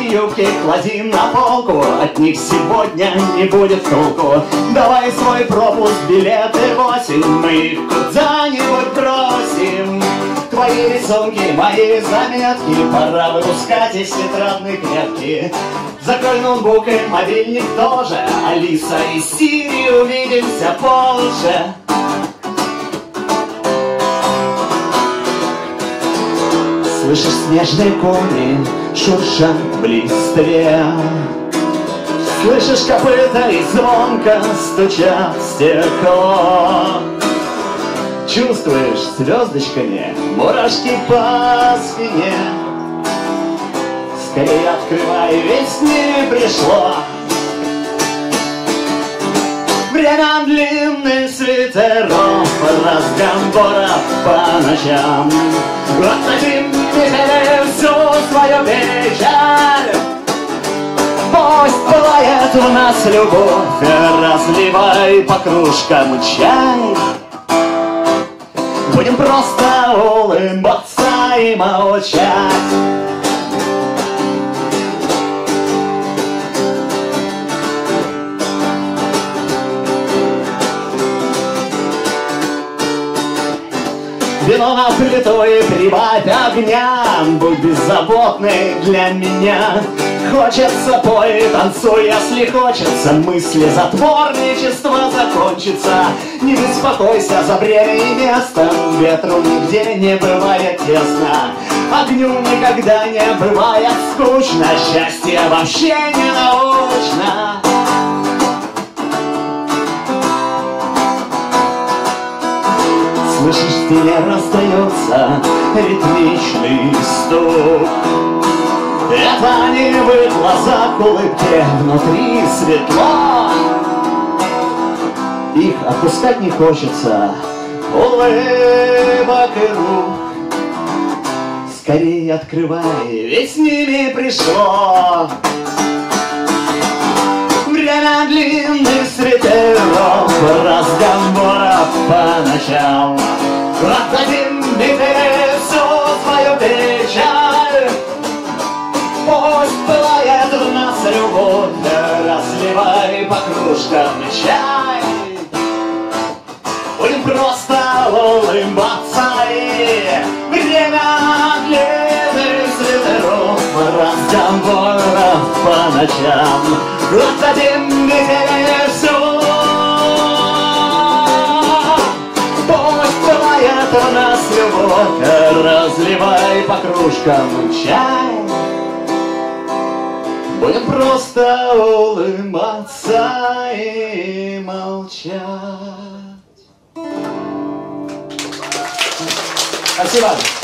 юбки клади на полку, от них сегодня не будет толку. Давай свой пропуск, билеты 8, мы их куда-нибудь бросим. Твои рисунки, мои заметки, пора выпускать из тетрадной клетки. Закрой ноутбук и мобильник тоже, Алиса и Сири, увидимся позже. Слышишь, снежные кони шуршат в листве, слышишь, копыта и звонко стучат в стекло. Чувствуешь звездочками мурашки по спине. Скорее открывай, весны пришло. Время длинных свитеров, разговоров по ночам. Отдадим тебе всю свою печаль. Пусть пылает в нас любовь, разливай по кружкам чай. Будем просто улыбаться и молчать. Вино на плиту и прибавь огня, будь беззаботный для меня. Хочется пой, танцуй, если хочется, мысли затворничество закончится. Не беспокойся за время и место, ветру нигде не бывает тесно. Огню никогда не бывает скучно, счастье вообще не научно. Слышишь, в стене раздается ритмичный стук. Это не в глазах улыбки, внутри светло. Их отпускать не хочется, улыбок и рук. Скорее открывай, ведь с ними пришло. Время длинных свитеров, разговоров по ночам. Отдадим тебе всю свою печаль. Пусть пылает в нас любовь, разливай по кружкам чай. Будем просто улыбаться и время длинных свитеров, разговоров по ночам. Отдадим тебе всю. Пусть пылает в нас любовь, разливай по кружкам чай. Будем просто улыбаться и молчать. Спасибо.